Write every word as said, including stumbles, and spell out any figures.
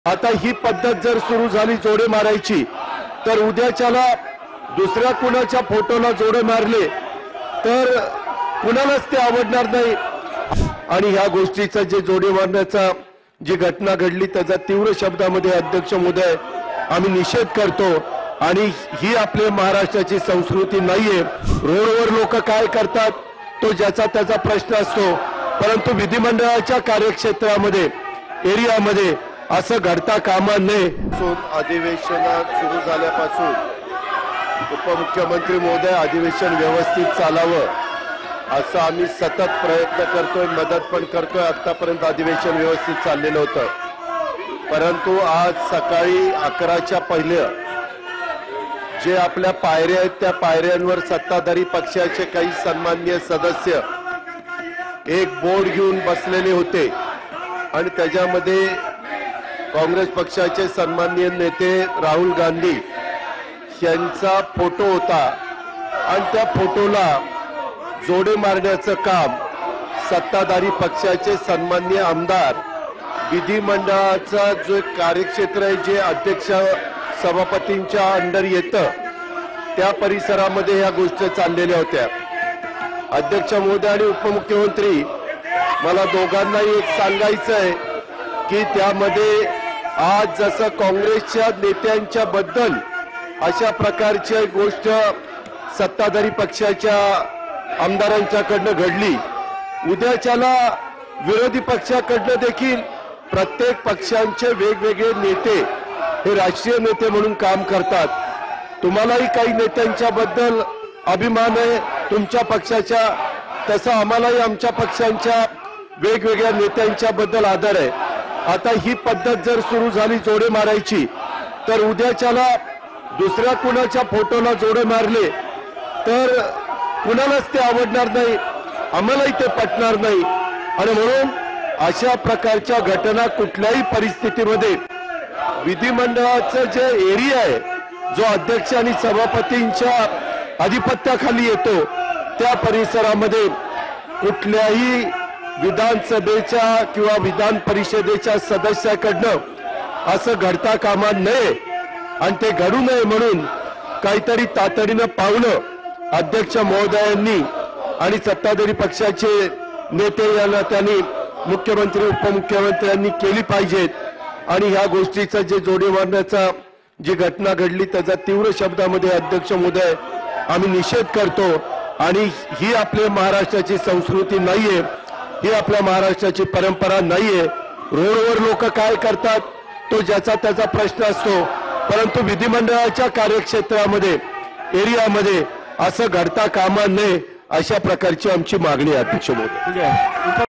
आता ही पद्धत जर सुरू झाली जोडे मारायची तर उद्याच्याला दुसऱ्या कुणाच्या फोटोला जोडे मारले तर कुणालाच ते आवडणार नाही। आणि ह्या गोष्टीचा जे जोडे मारण्याचा जी घटना घडली त्याचा तीव्र शब्दामध्ये अध्यक्ष महोदय आम्ही निषेध करतो। आणि ही आपल्या महाराष्ट्राची संस्कृती नाहीये। रोडवर लोक काय करतात तो ज्याचा त्याचा प्रश्न असतो, परंतु विधिमंडळाच्या कार्यक्षेत्रामध्ये एरियामध्ये असं घडता कामा नये। अधिवेशन सुरू झाल्यापासून उपमुख्यमंत्री महोदय अधिवेशन व्यवस्थित चालावं असं आम्ही सतत प्रयत्न करतोय, मदत पण करतोय। आतापर्यंत अधिवेशन व्यवस्थित चाललेलं होतं, परंतु आज सकाळी अकराच्या पहिले जे आपल्या पायऱ्या आहेत त्या पायऱ्यांवर सत्ताधारी पक्षाचे काही सन्माननीय सदस्य एक बोर्ड घेऊन बसलेले होते आणि त्याच्यामध्ये काँग्रेस पक्षाचे सन्माननीय नेते राहुल गांधी यांचा फोटो होता आणि त्या फोटोला जोडे मारण्याचं काम सत्ताधारी पक्षाचे सन्माननीय आमदार विधिमंडळाचा जो कार्यक्षेत्र आहे जे अध्यक्ष सभापतींच्या अंडर येतं त्या परिसरामध्ये ह्या गोष्टी चाललेल्या होत्या। अध्यक्ष महोदय आणि उपमुख्यमंत्री मला दोघांनाही एक सांगायचं आहे की त्यामध्ये आज जसं काँग्रेसच्या नेत्यांच्या बद्दल अशा प्रकारची गोष्ट सत्ताधारी पक्षाच्या आमदारांच्याकडनं घडली, उद्याच्याला विरोधी पक्षाकडनं देखील प्रत्येक पक्षांचे वेगवेगळे नेते हे राष्ट्रीय नेते म्हणून काम करतात। तुम्हालाही काही नेत्यांच्या बद्दल अभिमान आहे तुमच्या पक्षाच्या, तसं आम्हालाही आमच्या पक्षांच्या वेगवेगळ्या नेत्यांच्या बद्दल आदर आहे। आता ही पद्धत जर सुरू झाली जोडे मारायची तर उद्याच्याला दुसऱ्या कुणाच्या फोटोला जोडे मारले तर कुणालाच ते आवडणार नाही, आम्हालाही ते पटणार नाही। आणि म्हणून अशा प्रकारच्या घटना कुठल्याही परिस्थितीमध्ये विधिमंडळाचं जे एरिया आहे जो अध्यक्ष आणि सभापतींच्या अधिपत्याखाली येतो त्या परिसरामध्ये कुठल्याही विधानसभेच्या किंवा विधान परिषदेच्या सदस्याकडनं असं घडता कामा नये आणि ते घडू नये म्हणून काहीतरी तातडीनं पावलं अध्यक्ष महोदयांनी आणि सत्ताधारी पक्षाचे नेते यांना त्यांनी मुख्यमंत्री उपमुख्यमंत्र्यांनी केली पाहिजेत। आणि ह्या गोष्टीचा जे जोडे मारण्याचा जी घटना घडली त्याचा तीव्र शब्दामध्ये अध्यक्ष महोदय आम्ही निषेध करतो। आणि ही आपल्या महाराष्ट्राची संस्कृती नाहीये, ही आपल्या महाराष्ट्राची परंपरा नाहीये। रोडवर लोक काय करतात तो ज्याचा त्याचा प्रश्न असतो, परंतु विधिमंडळाच्या कार्यक्षेत्रामध्ये एरियामध्ये असं घडता कामा नये अशा प्रकारची आमची मागणी आहे अध्यक्ष महोदय।